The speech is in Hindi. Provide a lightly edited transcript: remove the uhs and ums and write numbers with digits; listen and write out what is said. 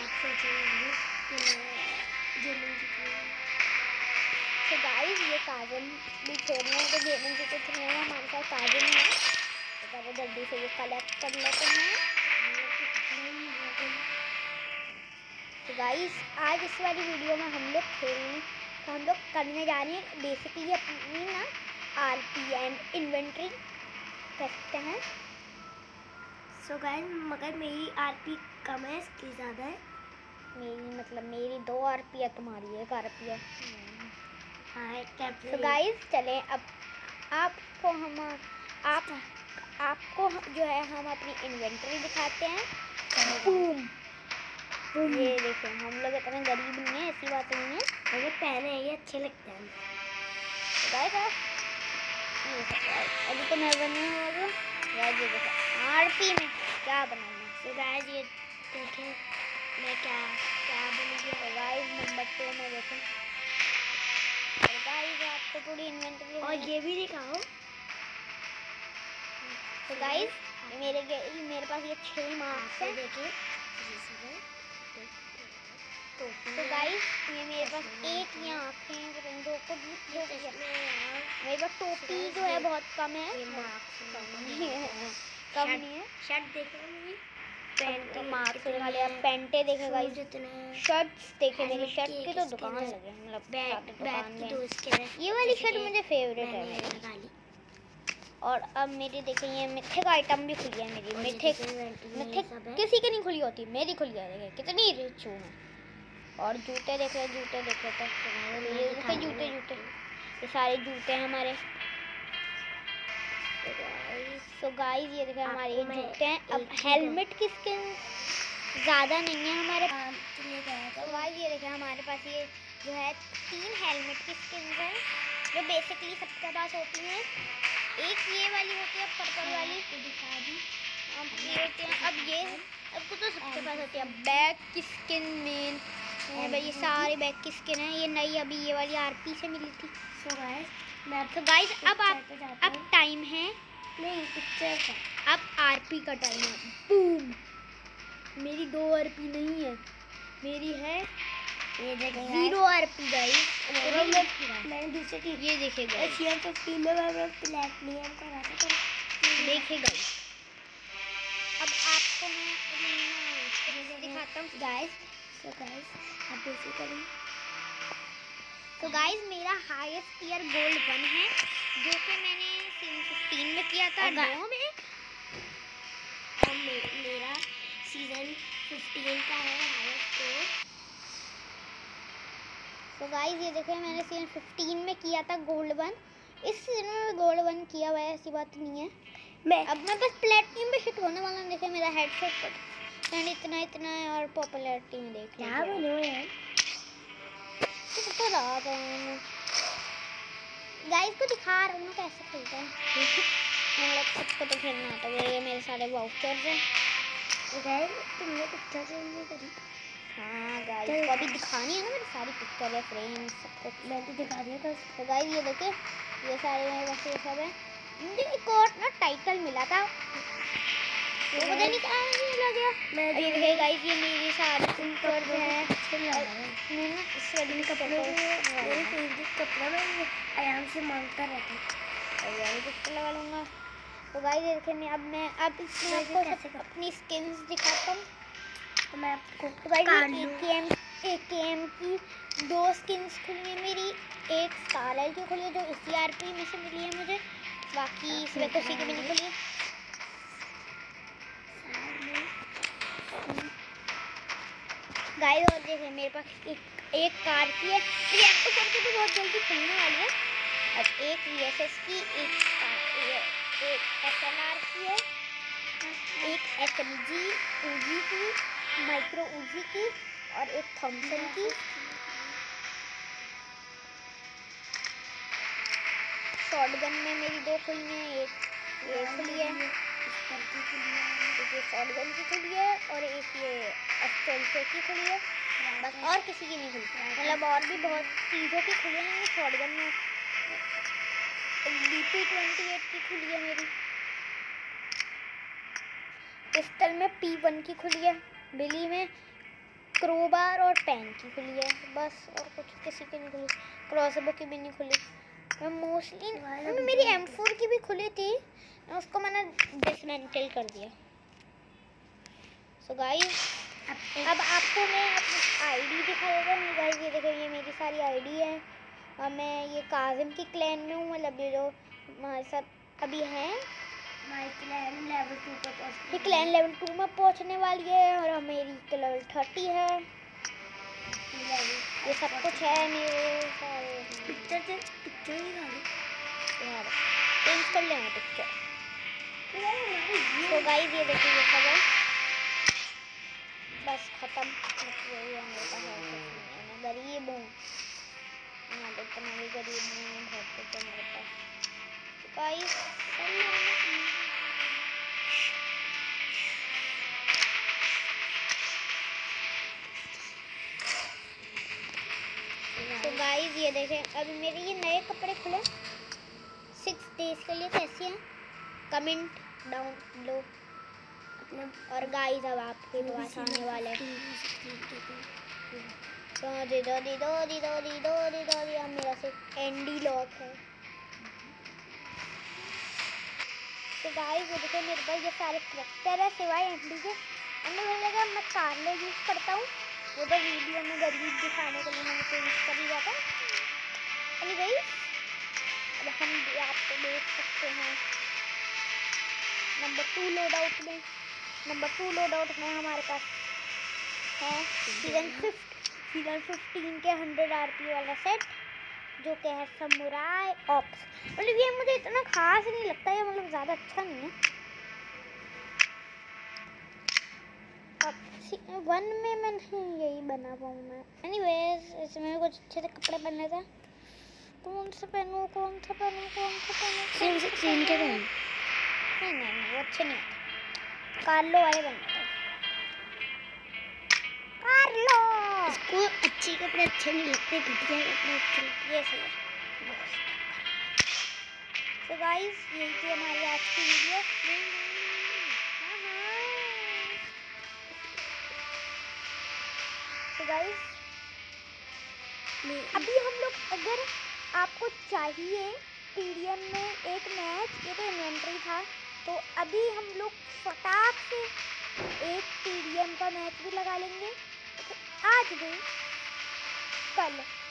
सोचेंगे कि मैं गेमिंग जीती हूँ। तो गाइस ये काजल भी खेल रहे हैं, तो गेमिंग की कुछ नहीं है, हमारे साथ काजल नहीं है, तो पहले जल्दी से ये कलेक्ट कर लेते हैं। तो गाइस आज इस वाली वीडियो में हम लोग करने जा रहे हैं बेसिकली अपनी ना आरपी एंड इन्वेंट्री करते हैं। सो गाइस मगर मेरी आरपी कम है, इसकी ज़्यादा है। मेरी 2 आरपी है, तुम्हारी 1 आरपी है। हाँ तो गाइस चलें अब आपको जो है हम अपनी इन्वेंटरी दिखाते हैं। बूम। ये देखें, हम लोग इतने गरीब नहीं है, ऐसी बात नहीं है, मुझे पहने ये अच्छे लगते हैं। तो गाइस अभी तो मैं बने होगा गाइस, ये देखो आरपी में क्या बनाना। तो गाइस ये देखें मैं क्या बन गया। तो गाइस नंबर 2 में देखें, गाइस आपको पूरी इन्वेंटरी और ये भी दिखाओ। तो गाइस मेरे पास ये 6 मार्क्स हैं। देखिए तो गाइस ये मेरे पास एक ही आँखें हैं, पता नहीं 2 को मेरे पास टोपी जो है बहुत कम है, कम नहीं है। शर्ट देखें पैंट मार्क्स वाले आप पैंटे देखे गाइस, शर्ट्स देखे, मेरी शर्ट की तो दुकान लगे, मतलब दुकान में ये वाली शर्ट मुझे फेवरेट है मेरी। और अब मेरी देखिए ये मिथिक आइटम भी खुली है मेरी, मिथिक किसी की नहीं खुली होती, मेरी खुली है। देखिए कितनी रिच हूँ मैं। और जूते देख रहे तो ये जूते ये सारे जूते हैं हमारे। तो गाइस ये देखिए हमारे ये जूते हैं। अब हेलमेट की स्किन ज़्यादा नहीं है हमारे पास। तो गाइस ये देखिए हमारे पास ये जो है 3 हेलमेट की स्किन है, जो बेसिकली सबके पास होती हैं। एक ये वाली होती है पर्पल वाली, दिखा दी। अब ये होती है, अब तो सबके पास होती है बैग की स्किन मेन। ये सारे बैग की स्किन है, ये नई अभी ये वाली आरपी से मिली थी। तो गाइस अब टाइम है, नहीं पिक्चर का, अब आरपी का टाइम है। बूम। मेरी 2 आरपी नहीं है, मेरी है ये देखें 0 आरपी गाइस। मैंने दूसरे की ये देखेगा एशियन 15 में मैं प्लेटिनियम करा था। देखेगा अब आपको मैं दिखाता हूँ गाइस। तो गाइस आप बेसिकली तो गाइस मेरा हाईएस्ट ईयर गोल्ड 1 है, जो कि मैंने सीजन 15 में किया था 2 में, और मेरा सीजन 15 का है हाईएस्ट। तो गाइस ये देखिए मैंने सीजन 15 में किया था गोल्ड 1, इस सीजन में गोल्ड 1 किया हुआ है, ऐसी बात नहीं है। अब मैं बस प्लेटिनम पे हिट होने वाला हूं। देखिए मेरा हेडसेट मैंने इतना है, और पॉपुलैरिटी में देख क्या बोलो यार, तो रहा था गाइस को दिखा रहा हूँ कैसे खेलते हैं। मतलब सबको तो खेलना आता है। ये मेरे सारे वाउचर्स हैं। गाइस तुमने पिक्चर चेंज करी? हाँ गाइस को अभी दिखानी है ना, मेरी सारी पिक्चर है, फ्रेम्स सब कुछ मैं तो दिखा दिया था। तो गाइस ये देखिए ये सारे मेरे पास ये सब है। मुझे एक और ना टाइटल मिला था, वो पता नहीं क्या मिला गया। ये देखिए गाइस ये मेरी सारी पिक्चर्स हैं। मैं ना इस वाली कपड़े मेरे फेवरेट कपड़ा मैं आराम से मांगता रहता हूँ, और वाली पिक्चर लगा लूँगा। तो गाइस देखिए मैं अब इसमें आपको अपनी स्किन्स दिखाता हूँ। तो मैं आपको तो गाइस AKM की 2 स्किन्स खुली है मेरी, एक स्कारलेट की खुली है जो इसी आरपी में से मिली है मुझे, बाकी इसमें किसी की भी नहीं खुली है। गाइस और देखिए मेरे पास एक कार की है, ये एक्टो करके भी बहुत जल्दी खुलने वाली है। अब एक VSS की, एक SLR की है, एक SMG UG की, माइक्रो UG की, और एक थॉमसन की। शॉटगन में मेरी 2 खुली हैं, एक ये खुली है, एक शॉटगन की खुली है, और एक ये अस्टोल्फे की खुली है, बस और किसी की नहीं खुली। मतलब और भी बहुत चीज़ों की खुली है। शॉटगन में BP28 की खुली है मेरी, पिस्टल में P1 की खुली है, बिली में क्रोबार और पेन की खुली है बस, और कुछ किसी की नहीं खुली। क्रॉसबो की भी नहीं खुली। मैं मोस्टली मेरी M4 की भी खुली थी, उसको मैंने डिसमेंटल कर दिया। सो गाइस अब आपको मैं अपनी आईडी दिखा देता हूँ। गाइस ये देखो, ये मेरी सारी आईडी है और मैं ये काजिम की क्लैन में हूँ। मतलब ये जो हमारे साथ अभी हैं, हमारी क्लैन लेवल 2 पर पहुंच ये क्लैन लेवल 2 में पहुँचने वाली है और मेरी लेवल 30 है। ये सब कुछ है मेरे सारे। पिक्चर ही खाली चेंज कर लेना पिक्चर। तो गाइस ये देखिए, ये सब है बस खत्म। यही है मेरे पास, मैं गरीब हूँ, मैं इतना भी गरीब हूँ, बहुत कुछ है मेरे पास। तो गाइस ये देखें, अभी मेरे ये नए कपड़े खुले 6 डेज के लिए। कैसे हैं कमेंट डाउन लो। और गाइस अब आपके पास आने वाले तो मेरा सिर्फ एंडी लॉक है। तो गाइस ये देखो, मेरे पास ये सारे कैरेक्टर है सिवाय एंडी के। एंडी बोलने का मैं कार्लो यूज़ करता हूँ, वो तो वीडियो में गरीब दिखाने के लिए मैंने चेंज कर लिया था। एनीवेज अब हम भी आपको देख सकते हैं नंबर 2 लोड आउट में हमारे पास है सीजन 15 के 100 RP वाला सेट, जो कि है समुराई ऑप्स। मतलब ये मुझे इतना खास नहीं लगता है, मतलब ज़्यादा अच्छा नहीं है। अब 1 में मैं नहीं यही बना पाऊँ मैं। एनीवेज इसमें कुछ अच्छे से कपड़े पहनने थे, कौन सा पहनूं सेम के पहन। नहीं वो अच्छे नहीं होते, कार्लो वाले बनने थे। कार्लो इसको अच्छे कपड़े अच्छे नहीं लगते, घटिया कपड़े अच्छे लगते। ये सही है। तो गाइस यही थी हमारी आज की वीडियो। तो गाइस अभी हम लोग, अगर आपको चाहिए TDM में एक मैच, ये तो इन्वेंट्री था, तो अभी हम लोग फटाक से एक TDM का मैच भी लगा लेंगे आज भी कल।